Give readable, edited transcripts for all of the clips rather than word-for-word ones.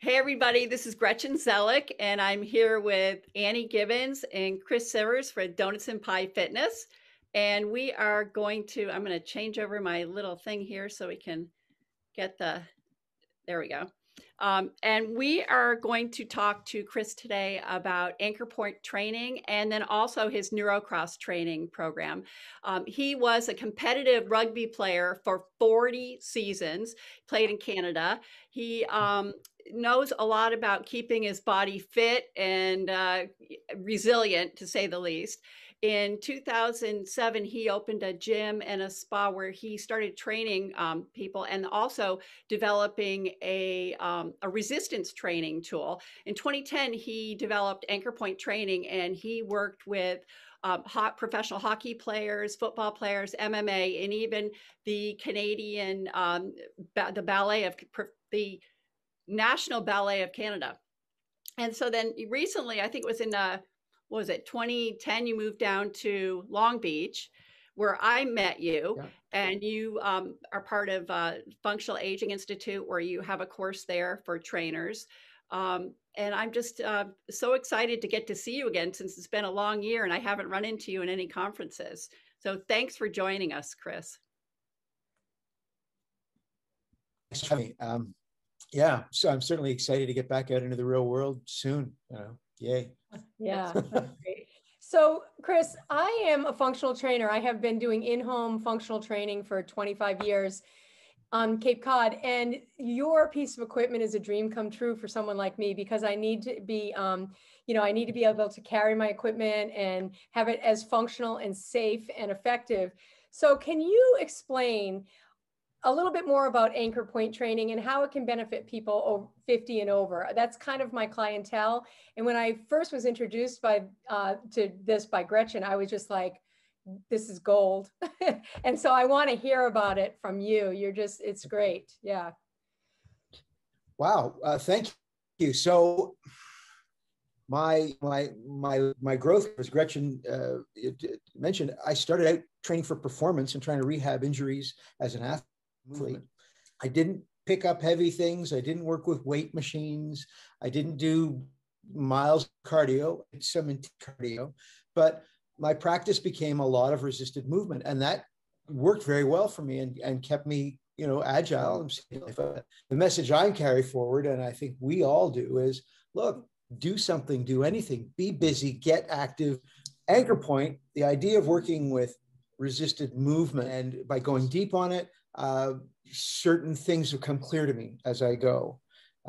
Hey everybody, this is Gretchen Zellick, and I'm here with Annie Gibbons and Chris Sivers for Donuts and Pie Fitness. And we are I'm going to change over my little thing here so we can get there we go. And we are going to talk to Chris today about anchor point training and then also his Neuro Cross Training Program. He was a competitive rugby player for 40 seasons, played in Canada. He knows a lot about keeping his body fit and resilient, to say the least. In 2007, he opened a gym and a spa where he started training people and also developing a resistance training tool. In 2010, he developed anchor point training, and he worked with professional hockey players, football players, MMA, and even the Canadian, the National Ballet of Canada. And so then recently, I think it was in, what was it, 2010, you moved down to Long Beach, where I met you. Yeah. And you are part of Functional Aging Institute, where you have a course there for trainers. And I'm just so excited to get to see you again, since it's been a long year and I haven't run into you in any conferences. So thanks for joining us, Chris. Thanks for having me. Yeah, so I'm certainly excited to get back out into the real world soon. Yay. Yeah, that's great. So, Chris, I am a functional trainer. I have been doing in-home functional training for 25 years on Cape Cod, and your piece of equipment is a dream come true for someone like me, because I need to be, I need to be able to carry my equipment and have it as functional and safe and effective. So, can you explain a little bit more about anchor point training and how it can benefit people over 50 and over? That's kind of my clientele. And when I first was introduced to this by Gretchen, I was just like, this is gold. And so I want to hear about it from you. It's great. Yeah. Wow. Thank you. So my growth, as Gretchen mentioned, I started out training for performance and trying to rehab injuries as an athlete. I didn't pick up heavy things. I didn't work with weight machines. I didn't do miles cardio, some cardio, but my practice became a lot of resisted movement, and that worked very well for me and kept me, agile. The message I carry forward, and I think we all do, is look, do something, do anything, be busy, get active. Anchor point, the idea of working with resisted movement, and by going deep on it, certain things have come clear to me as I go.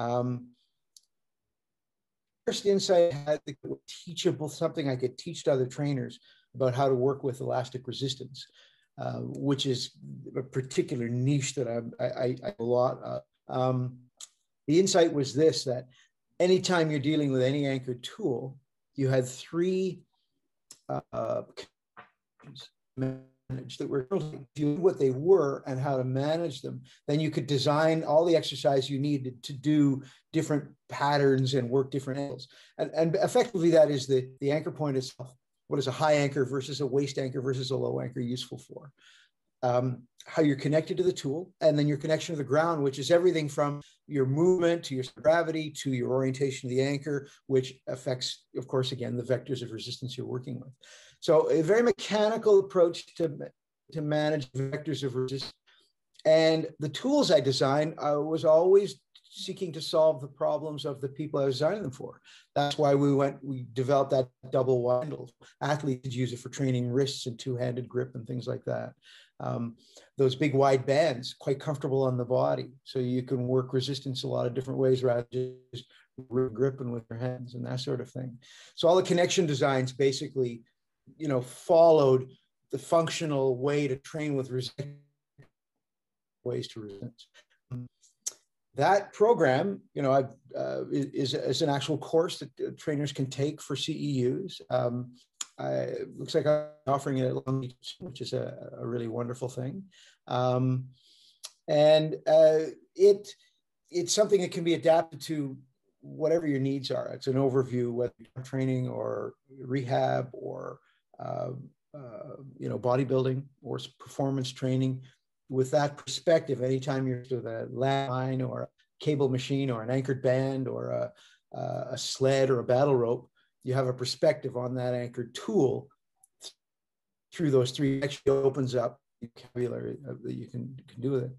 First insight I had teachable, something I could teach to other trainers about how to work with elastic resistance, which is a particular niche that I a lot of. The insight was this, that anytime you're dealing with any anchored tool, you had three that were, if you knew what they were and how to manage them, then you could design all the exercise you needed to do different patterns and work different angles. And effectively, that is the anchor point itself. What is a high anchor versus a waist anchor versus a low anchor useful for? How you're connected to the tool, and then your connection to the ground, which is everything from your movement to your gravity to your orientation of the anchor, which affects, of course, again, the vectors of resistance you're working with. So a very mechanical approach to manage vectors of resistance. And the tools I designed, I was always seeking to solve the problems of the people I was designing them for. That's why we developed that double wide handle. Athletes use it for training wrists and two-handed grip and things like that. Those big wide bands, quite comfortable on the body. So you can work resistance a lot of different ways rather than just gripping with your hands and that sort of thing. So all the connection designs basically, followed the functional way to train with resistance, ways to resistance. That program, is an actual course that trainers can take for CEUs. It looks like I'm offering it at Long Beach, which is a really wonderful thing. It's something that can be adapted to whatever your needs are. It's an overview, whether you're training or rehab or bodybuilding or performance training. With that perspective, anytime you're to the landmine or cable machine or an anchored band or a sled or a battle rope, you have a perspective on that anchored tool through those three. Actually opens up the vocabulary that you can do with it.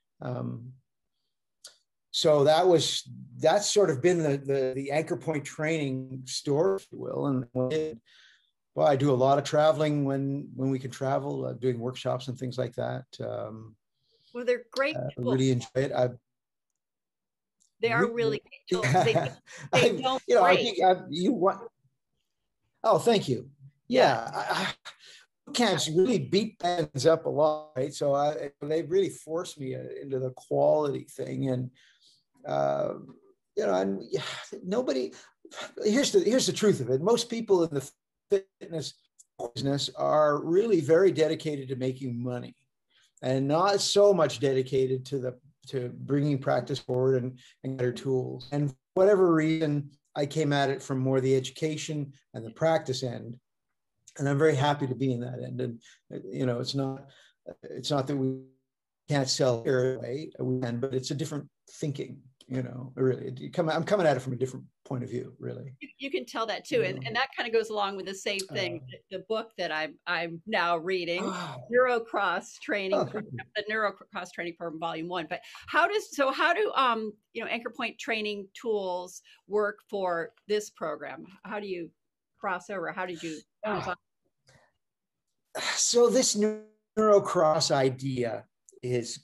So that's sort of been the anchor point training story, if you will. And well, I do a lot of traveling when we can travel, doing workshops and things like that. Well, they're great I tools. really enjoy it. They are really great tools. They don't I break. think you want. Oh, thank you. Yeah. Camps really beat bands up a lot, right? So they really forced me into the quality thing, and and nobody. Here's the truth of it. Most people in the fitness business are really very dedicated to making money, and not so much dedicated to bringing practice forward and better tools. And for whatever reason, I came at it from more the education and the practice end. And I'm very happy to be in that end. And, it's not that we can't sell here away, we can, but it's a different thinking, really. I'm coming at it from a different point of view, really. You can tell that too. And that kind of goes along with the same thing, the book that I'm now reading, Neuro Cross Training Program, the Neuro Cross Training Program, Volume 1. But how do anchor point training tools work for this program? How do you cross over? How did you So this Neuro Cross idea is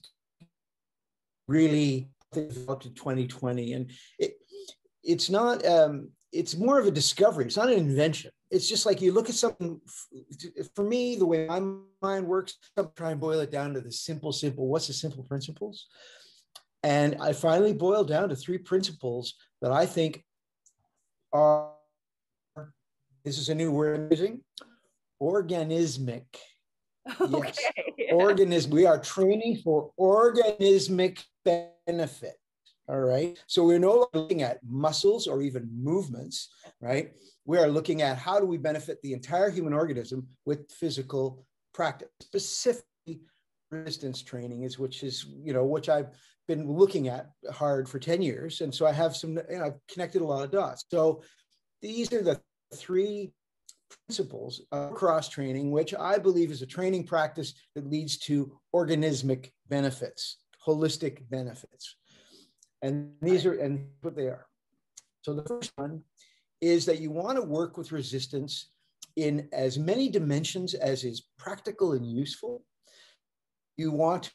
really developed in 2020, and it's not. It's more of a discovery. It's not an invention. It's just like you look at something. For me, the way my mind works, I try and boil it down to the simple. What's the simple principles? And I finally boiled down to 3 principles that I think are. This is a new word I'm using. Organismic. Okay. Yes. We are training for organismic benefit. All right. So we're no longer looking at muscles or even movements, right? We are looking at how do we benefit the entire human organism with physical practice. Specifically, resistance training which I've been looking at hard for 10 years. And so I have I've connected a lot of dots. So these are the 3 principles of cross training, which I believe is a training practice that leads to organismic benefits, holistic benefits. And these are what they are. So the first one is that you want to work with resistance in as many dimensions as is practical and useful. You want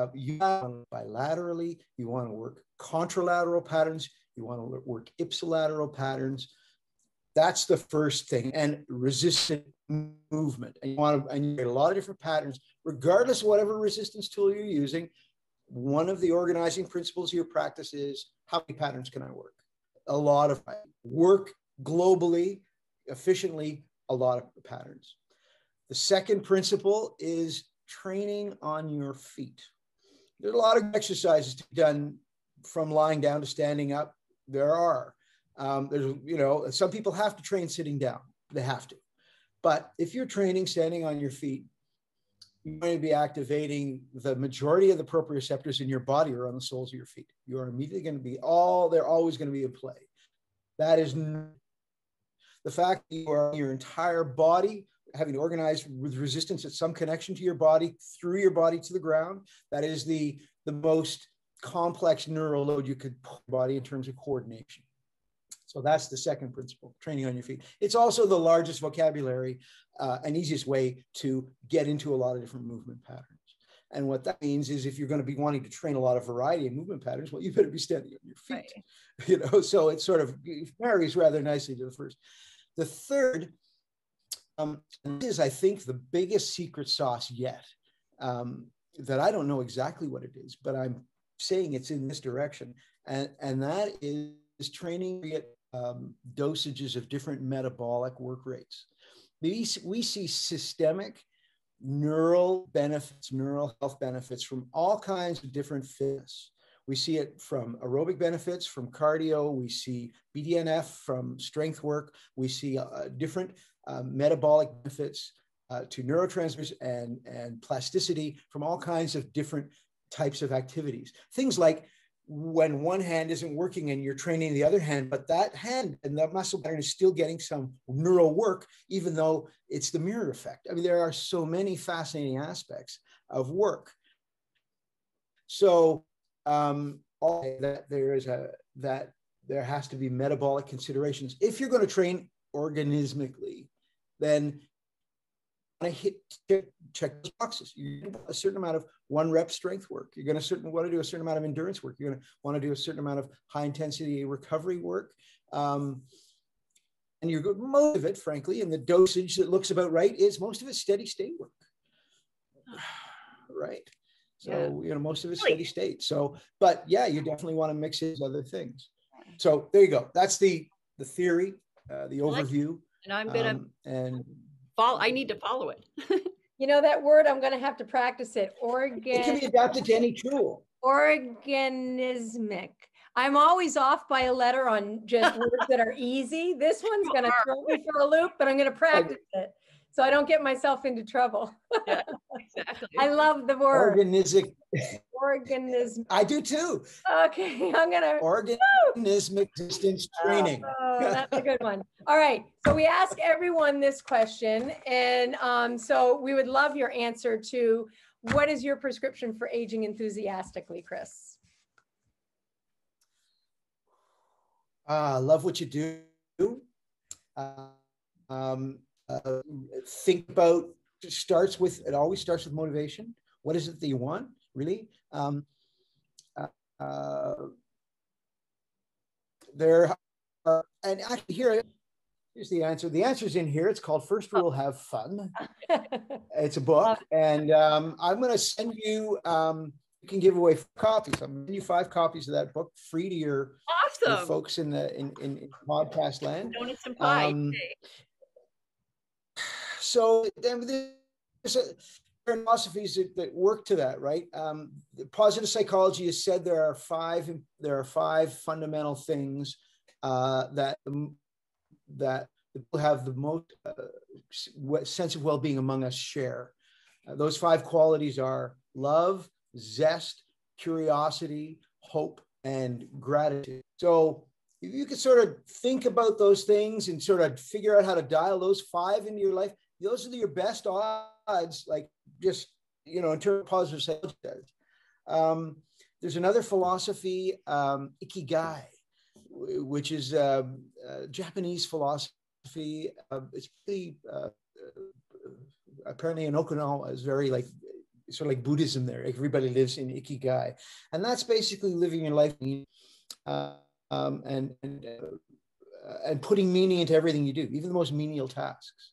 bilaterally, you want to work contralateral patterns, you want to work ipsilateral patterns. That's the first thing. And resistant movement. And you get a lot of different patterns, regardless of whatever resistance tool you're using. One of the organizing principles of your practice is, how many patterns can I work? A lot of work globally, efficiently, a lot of patterns. The second principle is training on your feet. There's a lot of exercises to be done from lying down to standing up. There are. Some people have to train sitting down. They have to. But if you're training standing on your feet, you're going to be activating the majority of the proprioceptors in your body or on the soles of your feet. You are immediately going to be they're always going to be in play. That is the fact that you are your entire body having organized with resistance at some connection to your body, through your body to the ground. That is the most complex neural load you could put on your body in terms of coordination. So that's the second principle, training on your feet. It's also the largest vocabulary and easiest way to get into a lot of different movement patterns. And what that means is, if you're going to be wanting to train a lot of variety of movement patterns, well, you better be standing on your feet. Right. So it sort of marries rather nicely to the first. The third, is, I think, the biggest secret sauce yet, that I don't know exactly what it is, but I'm saying it's in this direction. And that is training at dosages of different metabolic work rates. We see systemic neural benefits, neural health benefits from all kinds of different fitness. We see it from aerobic benefits, from cardio. We see BDNF from strength work. We see different metabolic benefits to neurotransmitters and plasticity from all kinds of different types of activities. Things like when one hand isn't working and you're training the other hand, but that hand and that muscle pattern is still getting some neural work, even though it's the mirror effect. I mean, there are so many fascinating aspects of work. So that there has to be metabolic considerations. If you're going to train organismically, then I check those boxes. You do a certain amount of 1 rep strength work. You're going to want to do a certain amount of endurance work. You're going to want to do a certain amount of high intensity recovery work. And most of it, frankly, and the dosage that looks about right is most of it steady state work. Right. So, most of it's steady state. So, but yeah, you definitely want to mix in other things. So there you go. That's the theory, the overview. And I'm going to follow. I need to follow it. You know that word, I'm going to have to practice it. It can be adapted to any tool. Organismic. I'm always off by a letter on just words that are easy. This one's going to throw me for a loop, but I'm going to practice it so I don't get myself into trouble. Yeah, exactly. I love the word. Organismic. Organism. I do too. Okay, I'm going to. Organismic resistance training. Oh, that's a good one. All right. So we ask everyone this question. And so we would love your answer to what is your prescription for aging enthusiastically, Chris? Love what you do. Think about, it always starts with motivation. What is it that you want, really? There are, and actually here's the answer. The answer's in here. It's called First Rule, Have Fun. It's a book, and I'm going to send you. You can give away 5 copies. I'm going to send you 5 copies of that book free to your folks in podcast land. Donuts and pie. So there's philosophies that work to that, right? Positive psychology has said there are 5 fundamental things that people have the most sense of well-being among us share. Those 5 qualities are love, zest, curiosity, hope, and gratitude. So if you could sort of think about those things and sort of figure out how to dial those 5 into your life, those are your best odds, like just, in terms of positive psychology. There's another philosophy, Ikigai, which is Japanese philosophy. It's pretty, apparently in Okinawa is very sort of like Buddhism there. Everybody lives in Ikigai. And that's basically living your life and putting meaning into everything you do, even the most menial tasks.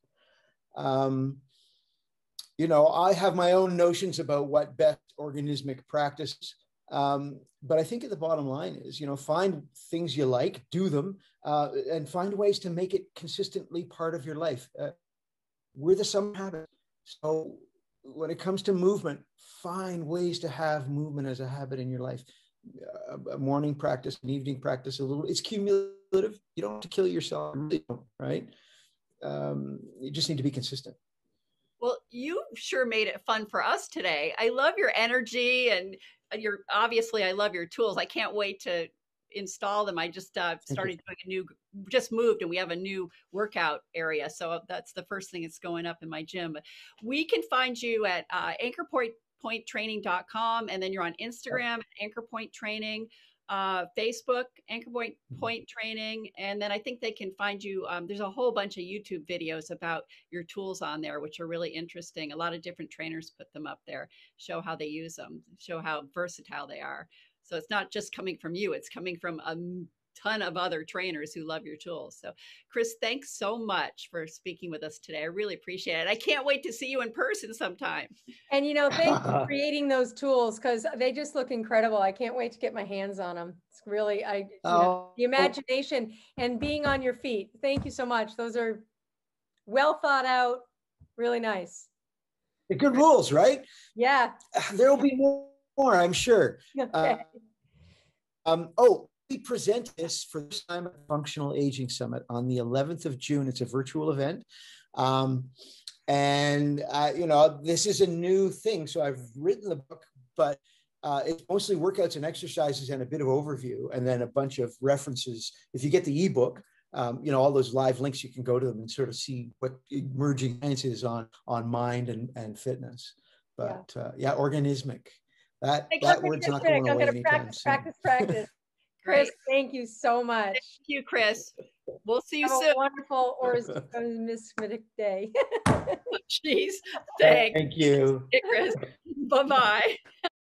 I have my own notions about what best organismic practice, but I think at the bottom line is, find things you like, do them, and find ways to make it consistently part of your life. We're the sum habit. So when it comes to movement, find ways to have movement as a habit in your life. A morning practice, an evening practice, it's cumulative. You don't have to kill yourself, right? You just need to be consistent. Well, you sure made it fun for us today. I love your energy and I love your tools. I can't wait to install them. I just started doing just moved and we have a new workout area. So that's the first thing that's going up in my gym. We can find you at anchorpointtraining.com, and then you're on Instagram, Anchor Point Training, Facebook, Anchor Point Training, and then I think they can find you. There's a whole bunch of YouTube videos about your tools on there, which are really interesting. A lot of different trainers put them up there, show how they use them, show how versatile they are. So it's not just coming from you, it's coming from a ton of other trainers who love your tools. So Chris, thanks so much for speaking with us today. I really appreciate it. I can't wait to see you in person sometime. And thanks for creating those tools, because they just look incredible. I can't wait to get my hands on them. It's really, the imagination and being on your feet. Thank you so much. Those are well thought out, really nice. The good rules, right? Yeah. There'll be more, I'm sure. Okay. We present this for the time at Functional Aging Summit on the 11th of June. It's a virtual event. This is a new thing. So I've written the book, but it's mostly workouts and exercises and a bit of overview, and then a bunch of references. If you get the ebook, all those live links, you can go to them and sort of see what emerging science is on mind and fitness. But organismic. That word's not going away anytime soon. Practice. Chris, thank you so much. Thank you, Chris. We'll see you Have soon. a wonderful organismic day. Jeez, thanks. Thank you. Chris. Bye-bye.